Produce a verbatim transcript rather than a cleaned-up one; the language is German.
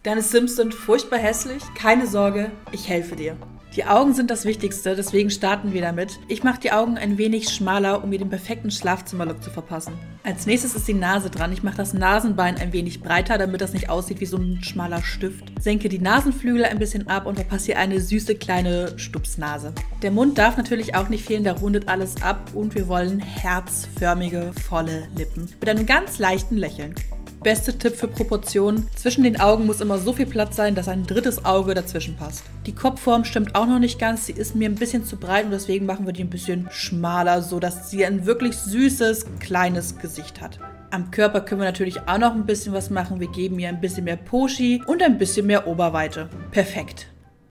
Deine Sims sind furchtbar hässlich? Keine Sorge, ich helfe dir. Die Augen sind das Wichtigste, deswegen starten wir damit. Ich mache die Augen ein wenig schmaler, um mir den perfekten Schlafzimmerlook zu verpassen. Als nächstes ist die Nase dran. Ich mache das Nasenbein ein wenig breiter, damit das nicht aussieht wie so ein schmaler Stift. Senke die Nasenflügel ein bisschen ab und verpasse hier eine süße kleine Stupsnase. Der Mund darf natürlich auch nicht fehlen, da rundet alles ab und wir wollen herzförmige, volle Lippen. Mit einem ganz leichten Lächeln. Beste Tipp für Proportionen: Zwischen den Augen muss immer so viel Platz sein, dass ein drittes Auge dazwischen passt. Die Kopfform stimmt auch noch nicht ganz, sie ist mir ein bisschen zu breit und deswegen machen wir die ein bisschen schmaler, sodass sie ein wirklich süßes, kleines Gesicht hat. Am Körper können wir natürlich auch noch ein bisschen was machen. Wir geben ihr ein bisschen mehr Poschi und ein bisschen mehr Oberweite. Perfekt.